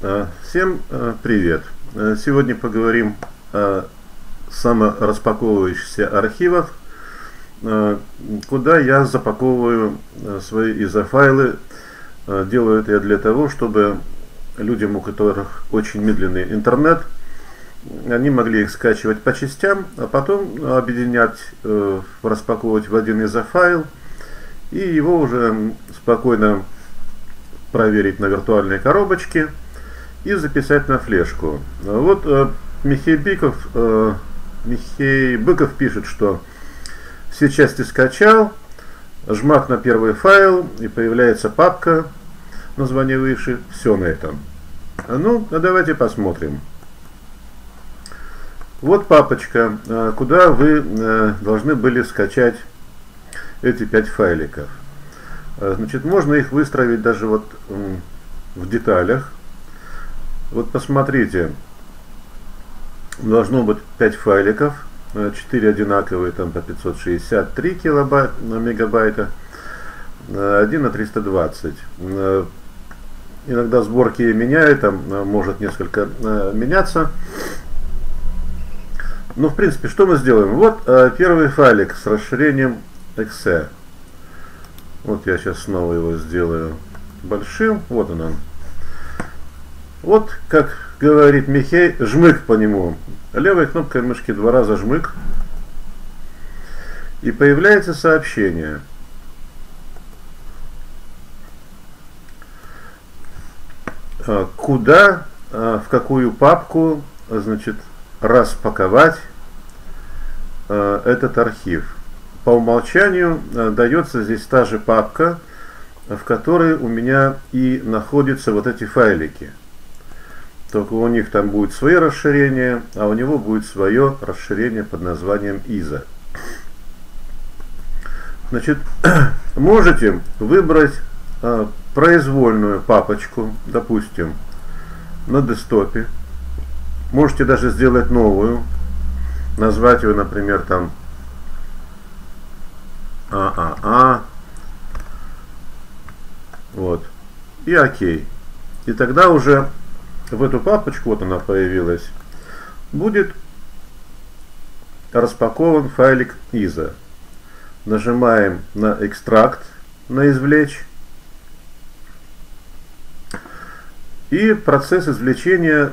Всем привет! Сегодня поговорим о самораспаковывающихся архивах, куда я запаковываю свои изофайлы. Делаю это я для того, чтобы людям, у которых очень медленный интернет, они могли их скачивать по частям, а потом объединять, распаковывать в один изофайл и его уже спокойно проверить на виртуальной коробочке и записать на флешку. Вот Михей Быков пишет, что все части скачал, жмак на первый файл и появляется папка, название выше, все на этом. Ну, давайте посмотрим. Вот папочка, куда вы должны были скачать эти 5 файликов. Значит, можно их выстроить даже вот в деталях. Вот посмотрите, должно быть 5 файликов, 4 одинаковые там по 563 мегабайта, 1 на 320. Иногда сборки меняют, там может несколько меняться. Ну, в принципе, что мы сделаем? Вот первый файлик с расширением .exe. Вот я сейчас снова его сделаю большим. Вот он. Вот, как говорит Михей, жмык по нему. Левой кнопкой мышки 2 раза жмык. И появляется сообщение. Куда, в какую папку, значит, распаковать этот архив. По умолчанию дается здесь та же папка, в которой у меня и находятся вот эти файлики. Только у них там будет свои расширения, а у него будет свое расширение под названием ISO. Значит, можете выбрать произвольную папочку, допустим, на десктопе. Можете даже сделать новую, назвать ее, например, там вот, и окей. И тогда уже в эту папочку, вот она появилась, будет распакован файлик ISO. Нажимаем на экстракт, на извлечь, и процесс извлечения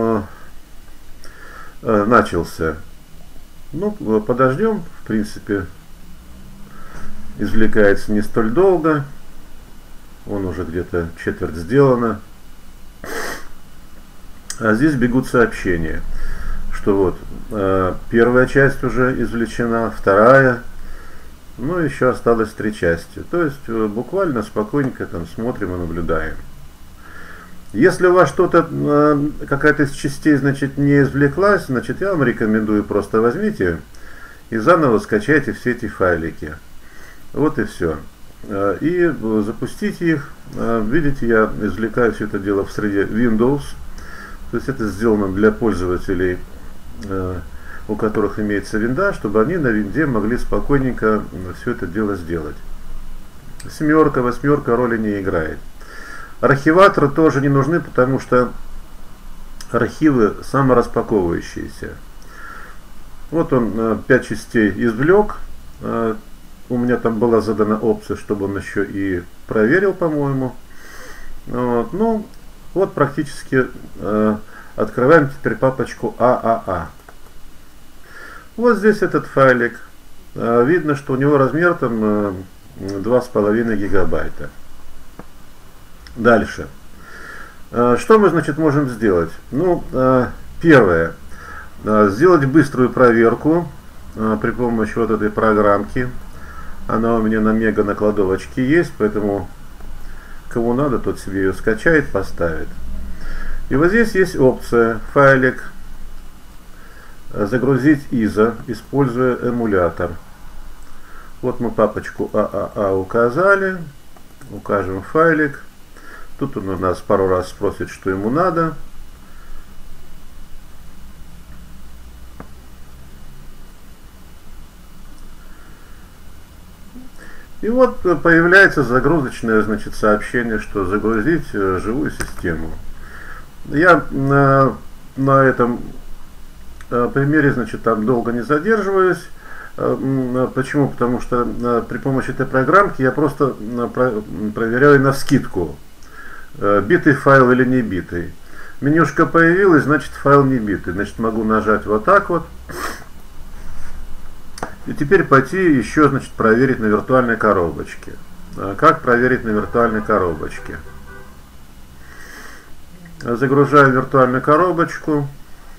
начался. Ну, подождем, в принципе, извлекается не столь долго. Он уже где-то четверть сделано. А здесь бегут сообщения, что вот первая часть уже извлечена, вторая, ну еще осталось 3 части. То есть буквально спокойненько там смотрим и наблюдаем. Если у вас что-то, какая-то из частей, значит, не извлеклась, значит, я вам рекомендую, просто возьмите и заново скачайте все эти файлики. Вот и все. И запустите их. Видите, я извлекаю все это дело в среде Windows. То есть это сделано для пользователей, у которых имеется винда, чтобы они на винде могли спокойненько все это дело сделать. 7, 8 роли не играет. Архиваторы тоже не нужны, потому что архивы самораспаковывающиеся. Вот он 5 частей извлек. У меня там была задана опция, чтобы он еще и проверил, по-моему. Вот. Ну, вот практически открываем теперь папочку ААА. Вот здесь этот файлик. Видно, что у него размер там 2,5 гигабайта. Дальше. Что мы, значит, можем сделать? Ну, первое. Сделать быструю проверку при помощи вот этой программки. Она у меня на мега накладовочке есть, поэтому кому надо, тот себе ее скачает, поставит. И вот здесь есть опция файлик загрузить ISO, используя эмулятор. Вот мы папочку ААА указали, укажем файлик. Тут он у нас пару раз спросит, что ему надо. И вот появляется загрузочное, значит, сообщение, что загрузить живую систему. Я на этом примере, значит, там долго не задерживаюсь. Почему? Потому что при помощи этой программки я просто проверяю навскидку, битый файл или не битый. Менюшка появилась, значит файл не битый. Значит, могу нажать вот так вот. И теперь пойти еще, значит, проверить на виртуальной коробочке. Как проверить на виртуальной коробочке? Загружаю виртуальную коробочку.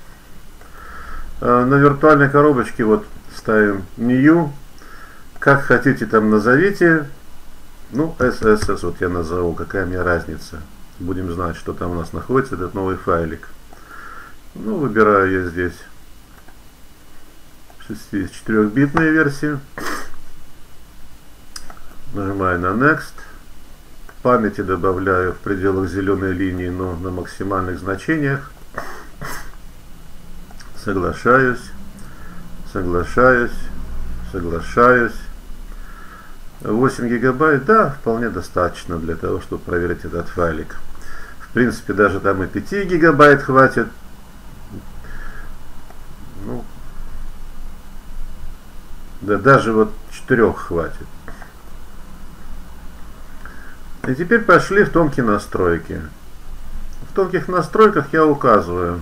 На виртуальной коробочке вот ставим new. Как хотите там назовите. Ну, SSS вот я назову, какая мне разница. Будем знать, что там у нас находится этот новый файлик. Ну, выбираю я здесь 64-битную версию. Нажимаю на Next. Памяти добавляю в пределах зеленой линии, но на максимальных значениях. Соглашаюсь. Соглашаюсь. Соглашаюсь. 8 гигабайт, да, вполне достаточно для того, чтобы проверить этот файлик. В принципе, даже там и 5 гигабайт хватит. Ну, да, даже вот 4 хватит. И теперь пошли в тонкие настройки. В тонких настройках я указываю,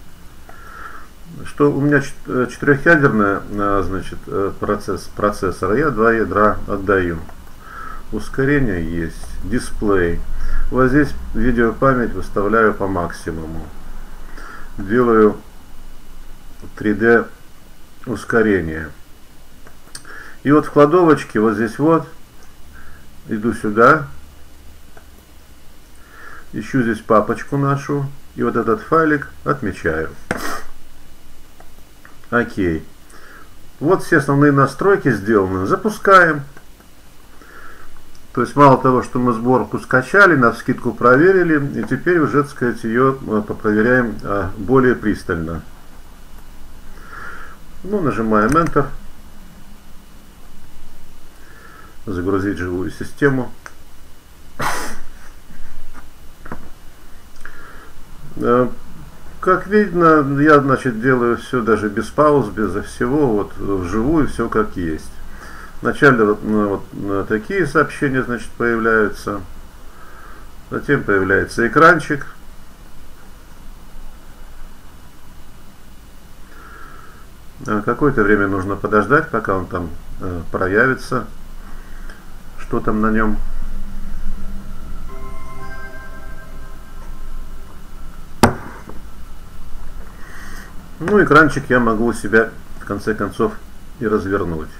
что у меня 4-ядерный, значит, процессор, я 2 ядра отдаю. Ускорение есть, дисплей. Вот здесь видеопамять выставляю по максимуму. Делаю 3D ускорение. И вот в кладовочке, вот здесь вот, иду сюда, ищу здесь папочку нашу, и вот этот файлик отмечаю. Окей. Вот все основные настройки сделаны. Запускаем. То есть мало того, что мы сборку скачали, навскидку проверили, и теперь уже, так сказать, ее попроверяем более пристально. Ну, нажимаем Enter. Загрузить живую систему. Как видно, я, значит, делаю все даже без пауз, безо всего, вот вживую все как есть. Вначале вот такие сообщения, значит, появляются. Затем появляется экранчик. Какое-то время нужно подождать, пока он там проявится. Что там на нем. Ну, экранчик я могу у себя, в конце концов, и развернуть.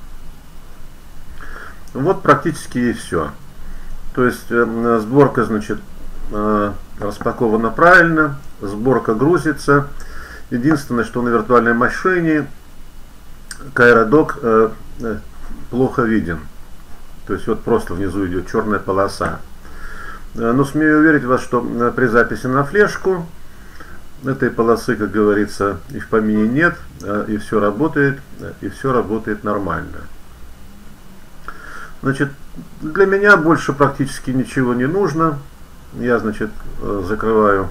Вот практически и все. То есть сборка, значит, распакована правильно, сборка грузится. Единственное, что на виртуальной машине Кайродок плохо виден. То есть вот просто внизу идет черная полоса. Но смею уверить вас, что при записи на флешку этой полосы, как говорится, и в помине нет, и все работает нормально. Значит, для меня больше практически ничего не нужно. Я, значит, закрываю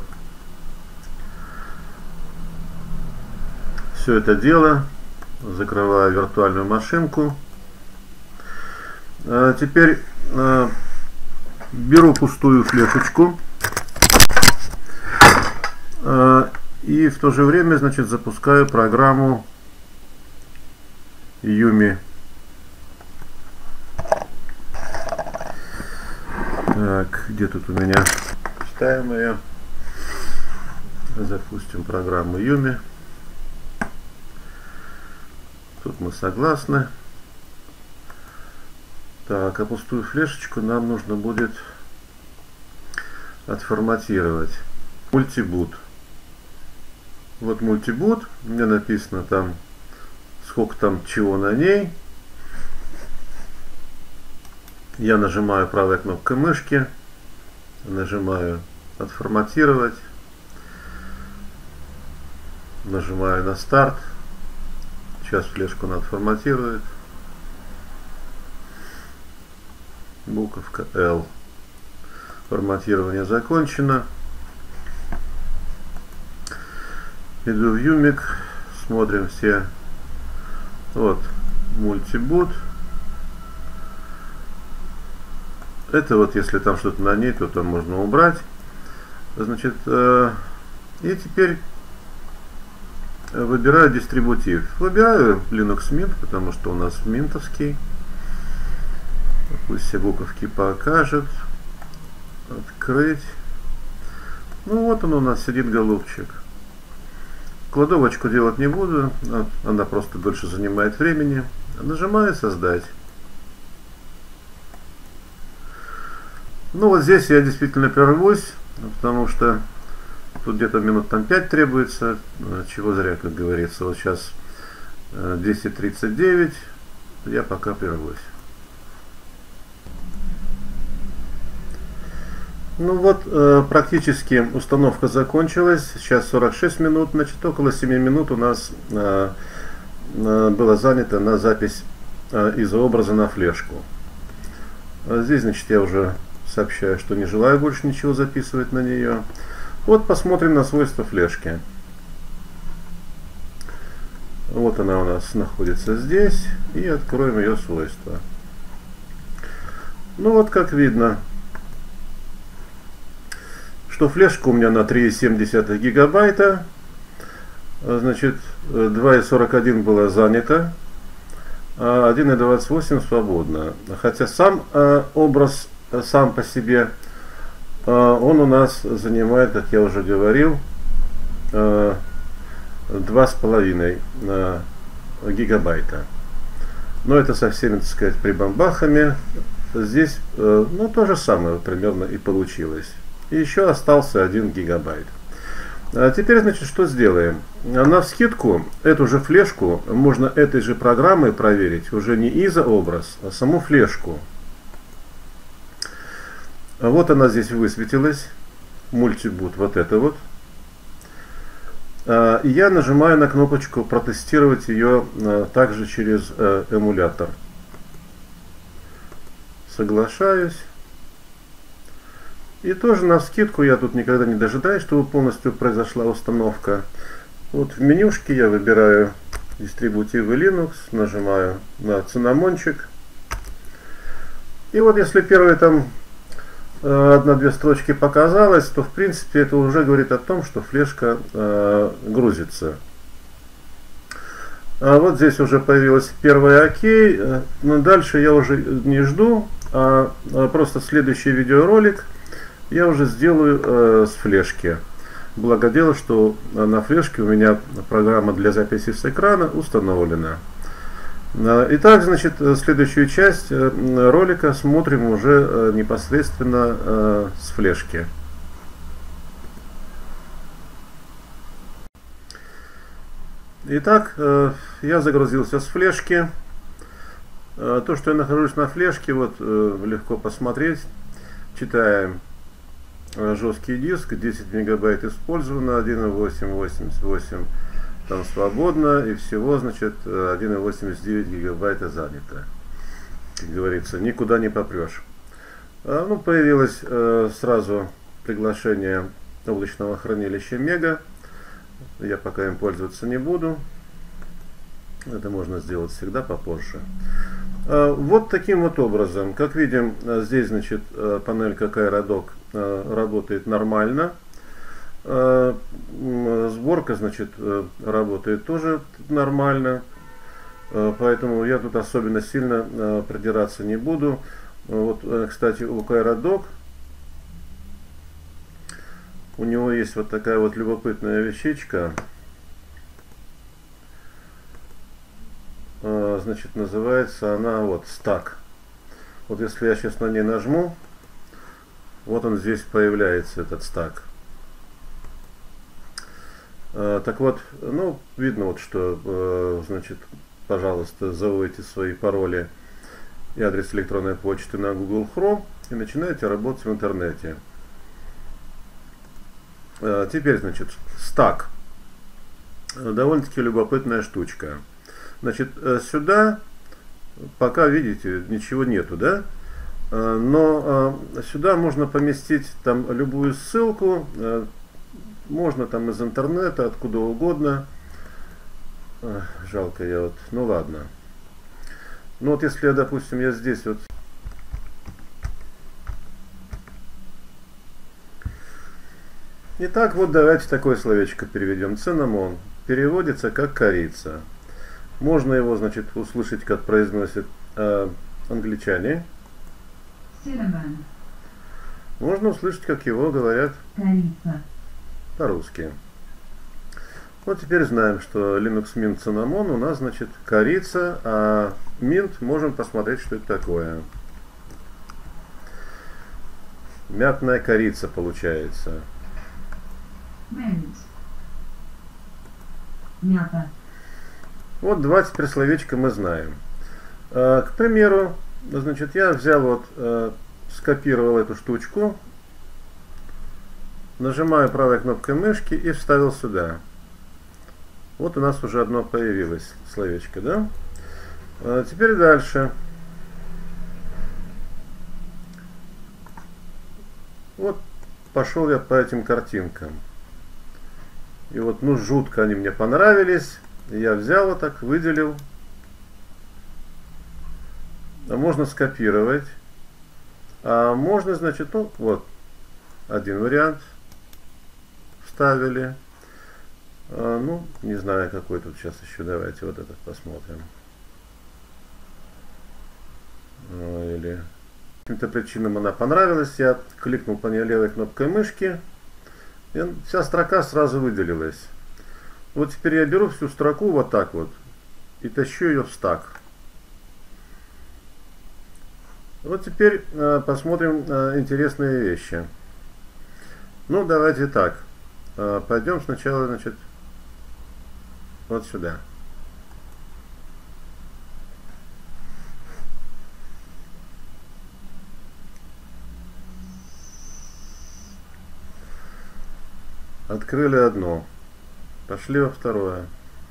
все это дело, закрываю виртуальную машинку. Теперь беру пустую флешечку. И в то же время, значит, запускаю программу Yumi. Так, где тут у меня? Ставим ее. Запустим программу Yumi. Тут мы согласны. Так, а пустую флешечку нам нужно будет отформатировать. Мультибут. Вот мультибут, у меня написано там, сколько там чего на ней. Я нажимаю правой кнопкой мышки, нажимаю отформатировать, нажимаю на старт. Сейчас флешку она отформатирует. Буковка L. Форматирование закончено. Иду в Юмик, смотрим все. Вот, мультибут. Это вот, если там что-то на ней, то там можно убрать. Значит, и теперь выбираю дистрибутив. Выбираю Linux Mint, потому что у нас минтовский. Пусть все буковки покажет. Открыть. Ну вот он у нас сидит, голубчик. Кладовочку делать не буду, она просто дольше занимает времени. Нажимаю создать. Ну вот здесь я действительно прервусь, потому что тут где-то минут там 5 требуется, чего зря, как говорится. Вот сейчас 10:39, я пока прервусь. Ну вот, практически установка закончилась. Сейчас 46 минут, значит, около 7 минут у нас было занято на запись изообраза на флешку. Здесь, значит, я уже сообщаю, что не желаю больше ничего записывать на нее. Вот посмотрим на свойства флешки. Вот она у нас находится здесь. И откроем ее свойства. Ну вот, как видно, что флешка у меня на 3,7 гигабайта. Значит, 2,41 было занято, а 1,28 свободно. Хотя сам образ сам по себе, он у нас занимает, как я уже говорил, 2,5 гигабайта. Но это со всеми, так сказать, прибамбахами. Здесь, ну, то же самое примерно и получилось. И еще остался 1 гигабайт. А теперь, значит, что сделаем? Навскидку эту же флешку можно этой же программой проверить, уже не изообраз, а саму флешку. Вот она здесь высветилась, мультибут, вот это вот. И я нажимаю на кнопочку протестировать ее также через эмулятор. Соглашаюсь. И тоже навскидку, я тут никогда не дожидаюсь, чтобы полностью произошла установка. Вот в менюшке я выбираю дистрибутивы Linux, нажимаю на цинамончик. И вот если первые там 1-2 строчки показалось, то в принципе это уже говорит о том, что флешка грузится. А вот здесь уже появилась первая окей, но дальше я уже не жду, а просто следующий видеоролик я уже сделаю с флешки. Благо дело, что на флешке у меня программа для записи с экрана установлена. Итак, значит, следующую часть ролика смотрим уже непосредственно с флешки. Итак, я загрузился с флешки. То, что я нахожусь на флешке, вот легко посмотреть. Читаем. Жесткий диск, 10 мегабайт использовано, 1,888 там свободно, и всего, значит, 1,89 гигабайта занято. Как говорится, никуда не попрешь. Ну, появилось сразу приглашение облачного хранилища Мега. Я пока им пользоваться не буду. Это можно сделать всегда попозже. Вот таким вот образом. Как видим, здесь, значит, панелька Кайродок работает нормально. Сборка, значит, работает тоже нормально. Поэтому я тут особенно сильно придираться не буду. Вот, кстати, у Кайродок у него есть вот такая вот любопытная вещичка. Значит, называется она вот стак. Вот если я сейчас на ней нажму, вот он здесь появляется, этот стак. Так вот, ну, видно вот, что, значит, пожалуйста, заводите свои пароли и адрес электронной почты на Google Chrome и начинаете работать в интернете. Теперь, значит, стак. Довольно-таки любопытная штучка. Значит, сюда пока, видите, ничего нету, да? Но сюда можно поместить там любую ссылку, Можно там из интернета, откуда угодно. Жалко я вот, ну ладно. Ну вот если, допустим, я здесь вот. Итак, вот давайте такое словечко переведем. Цинамон переводится как корица. Можно его, значит, услышать, как произносят англичане. Cinnamon. Можно услышать, как его говорят Корица. по-русски. Вот теперь знаем, что Linux Mint Cinnamon у нас, значит, корица, а Mint можем посмотреть, что это такое. Мятная корица получается. Mint. Мята. Вот два теперь словечка мы знаем. К примеру, значит, я взял вот, скопировал эту штучку, нажимаю правой кнопкой мышки и вставил сюда. Вот у нас уже одно появилось словечко, да? Теперь дальше. Вот пошел я по этим картинкам. И вот, ну, жутко они мне понравились. Я взял вот так, выделил. А можно скопировать. А можно, значит, ну, вот, один вариант вставили. Ну, не знаю, какой тут сейчас еще. Давайте вот этот посмотрим. Или по каким-то причинам она понравилась. Я кликнул по ней левой кнопкой мышки. И вся строка сразу выделилась. Вот теперь я беру всю строку вот так вот и тащу ее в стак. Вот теперь посмотрим интересные вещи. Ну, давайте так. Пойдем сначала, значит, вот сюда. Открыли одно. Пошли во второе.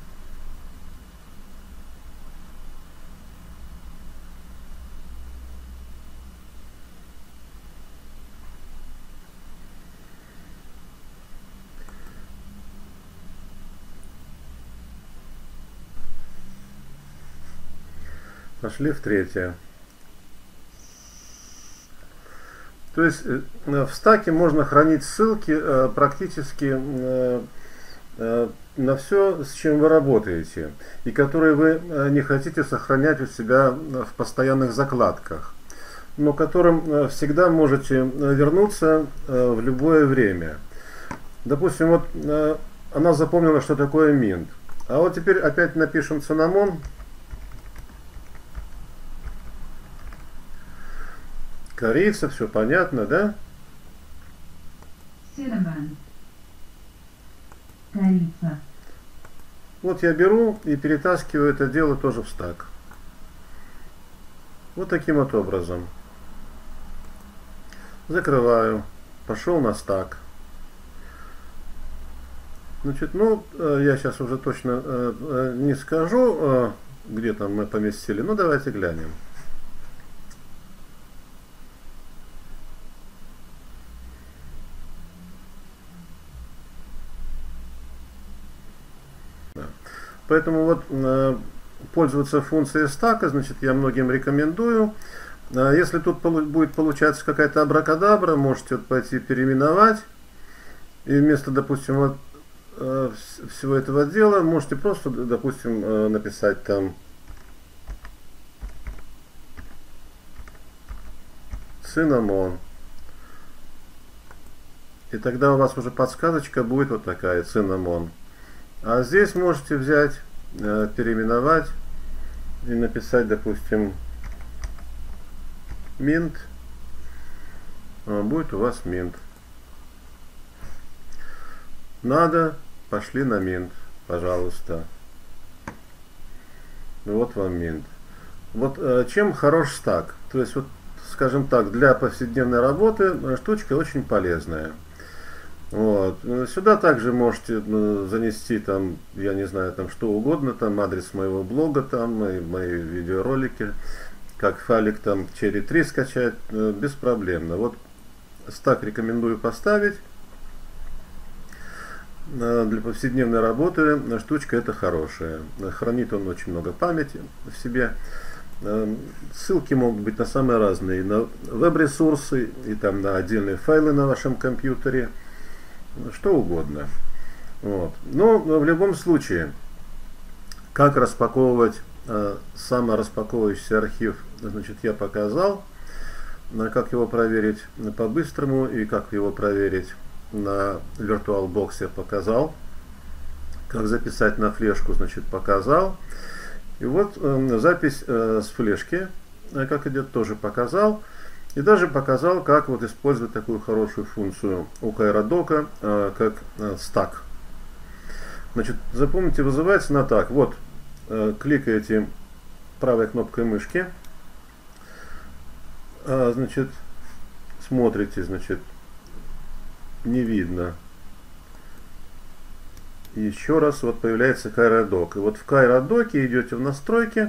Пошли в третье. То есть в стаке можно хранить ссылки практически на все, с чем вы работаете, и которые вы не хотите сохранять у себя в постоянных закладках, но к которым всегда можете вернуться в любое время. Допустим, вот она запомнила, что такое Mint. А вот теперь опять напишем Cinnamon. Корица, все понятно, да? Cinnamon. Корица. Вот я беру и перетаскиваю это дело тоже в стак. Вот таким вот образом. Закрываю. Пошел на стак. Значит, ну, я сейчас уже точно не скажу, где там мы поместили. Ну, давайте глянем. Поэтому вот пользоваться функцией стака, значит, я многим рекомендую. Если тут будет получаться какая-то абракадабра, можете вот пойти переименовать. И вместо, допустим, вот всего этого дела можете просто, допустим, написать там Cinnamon. И тогда у вас уже подсказочка будет вот такая, Cinnamon. А здесь можете взять, переименовать и написать, допустим, Mint. Будет у вас Mint. Надо, пошли на Mint, пожалуйста. Вот вам Mint. Вот чем хорош стак? То есть, вот, скажем так, для повседневной работы штучка очень полезная. Вот. Сюда также можете занести там, я не знаю, там что угодно, там адрес моего блога, там мои видеоролики, как файлик там Cherry 3 скачать, беспроблемно. Вот стак рекомендую поставить. для повседневной работы штучка это хорошая. Хранит он очень много памяти в себе. Ссылки могут быть на самые разные, на веб-ресурсы и там на отдельные файлы на вашем компьютере, что угодно. Вот. Но в любом случае, как распаковывать самораспаковывающийся архив, значит, я показал. Как его проверить по-быстрому и как его проверить на VirtualBox я показал. Как записать на флешку, значит, показал. И вот запись с флешки, как идет, тоже показал. И даже показал, как вот использовать такую хорошую функцию у Кайродока, как стак. Значит, запомните, вызывается она так. Вот, кликаете правой кнопкой мышки. Значит, смотрите, значит, не видно. Еще раз вот появляется Кайродок. И вот в Кайродоке идете в настройки.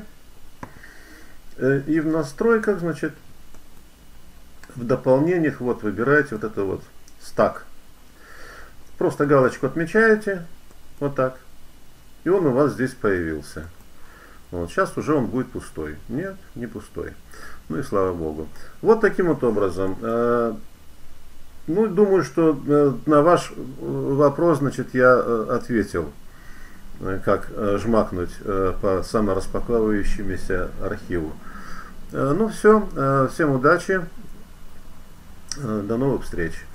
И в настройках, значит, в дополнениях вот выбираете вот это вот стак. Просто галочку отмечаете. Вот так. И он у вас здесь появился. Вот, сейчас уже он будет пустой. Нет, не пустой. Ну и слава богу. Вот таким вот образом. Ну, думаю, что на ваш вопрос, значит, я ответил, как жмакнуть по самораспаковывающемуся архиву. Ну все, всем удачи, до новых встреч.